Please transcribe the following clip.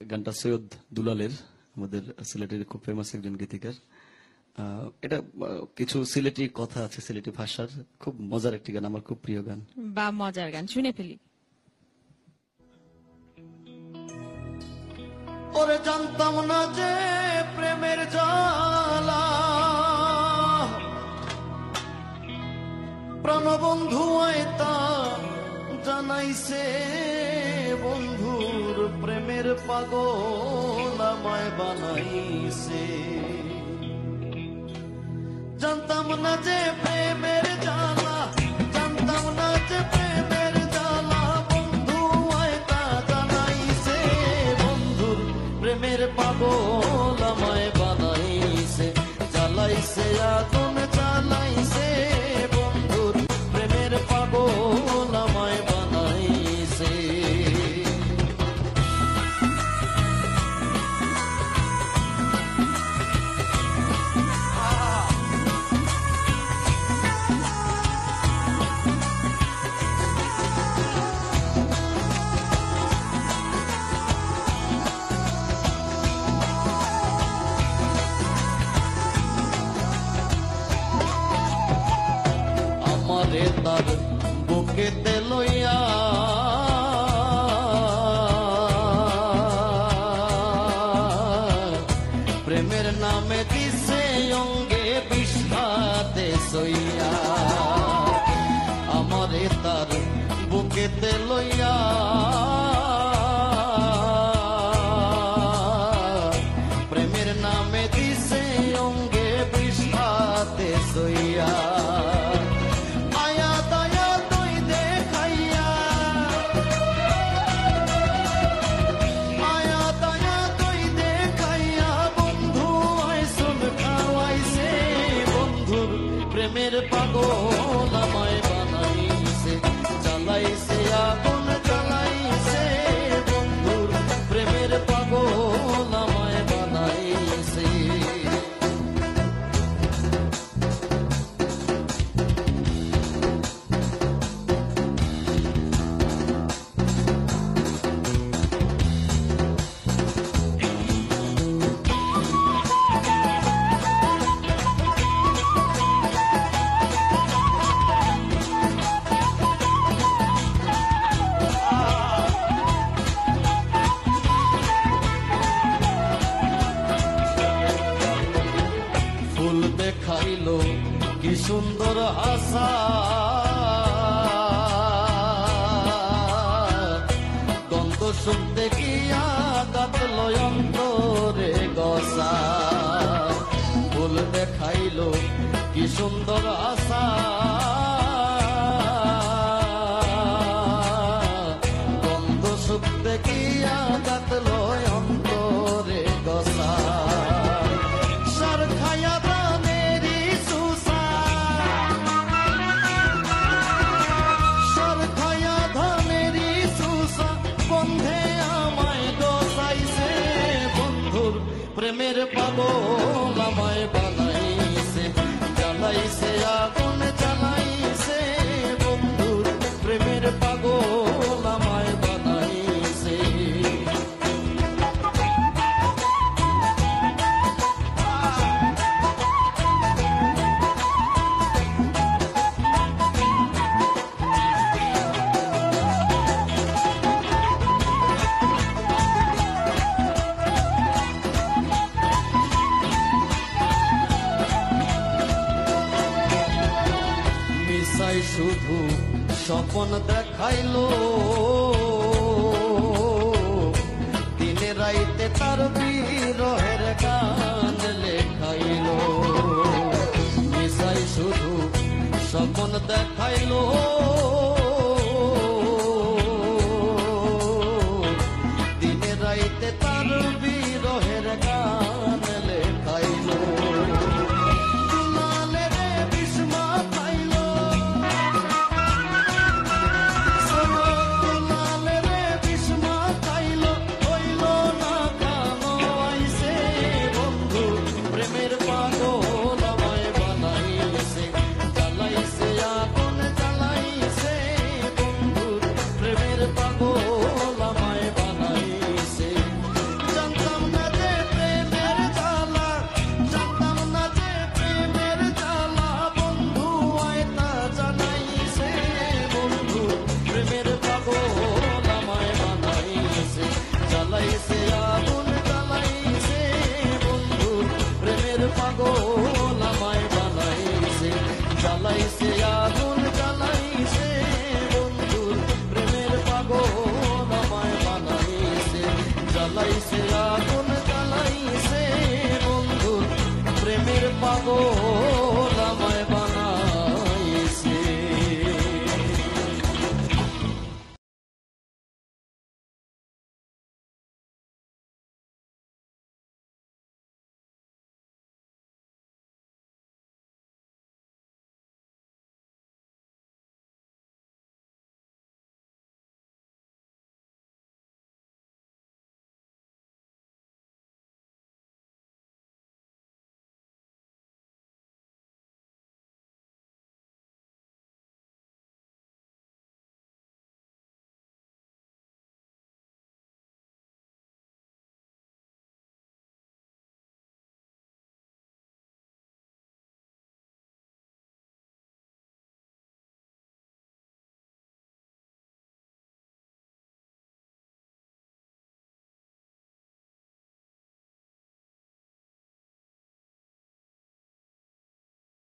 গানটা সৈয়দ দুলালের, আমাদের সিলেটের খুব ফেমাস একজন গীতিকার। এটা কিছু সিলেটি কথা আছে, সিলেটি ভাষার খুব মজার একটি গান, আমার খুব প্রিয় গান। বা মজার গান শুনে ফেলি। ওরে জানতাম না যে প্রেমের জ্বালা, প্রাণবন্ধু আয়তা জানাইছে বন্ধুর প্রেমের পাগল আমায় বানাইছে। জানতাম না যে প্রেমের জ্বালা, জানতাম না যে প্রেমের জ্বালা, বন্ধু আয়তা জানাইছে বন্ধুর প্রেমের পাগল আমায় বানাইছে। জ্বালাইছে আগুন জ্বালাইছে বন্ধুর প্রেমের পাগল আমায় বানাইছে। আমারে তার বুকেতে লইয়া প্রেমের নামে দিছে অঙ্গে বিষাদে সইয়া। আমারে তার বুকেতে লইয়া প্রেমের নামে দিছে অঙ্গে বিষাদে সইয়া। প্রেমের পাগল আমায় বানাইছে। জ্বালাইছে আগুন জ্বালাইছে বন্ধুর প্রেমের পাগল আমায় বানাইছে। ফুল দেখাইলো কি সুন্দর হাসা, গন্ধ শুনতে গিয়া কাতল অন্তরে গসা। ফুল দেখাইলো কি সুন্দর আশা, গন্ধ শুনতে গিয়া কাতল অন্তরে গসা। সার খায়া দামেরি সুসা, সার খায়া ধামেরি সুসা, বন্ধে আমায় দোসাইছে বন্ধুর প্রেমের পাগল আমায় বানাইছে। জ্বালাইছে আগুন জ্বালাইছে বন্ধুর প্রেমের পাগল আমায় বানাইছে। মিশাই শুধু স্বপন দেখাইলো, দিনে রাইতে তার বিরহের গান লেখাইলো। মিশাই শুধু স্বপন দেখাইলো, দিনে রাইতে তার বিরহের গান লেখাইলো। প্রেমের পাগল আমায় বানাইছে। জ্বালাইছে আগুন জ্বালাইছে বন্ধুর প্রেমের পাগল আমায় বানাইছে। জ্বালাইছে আগুন জ্বালাইছে বন্ধুর প্রেমের পাগল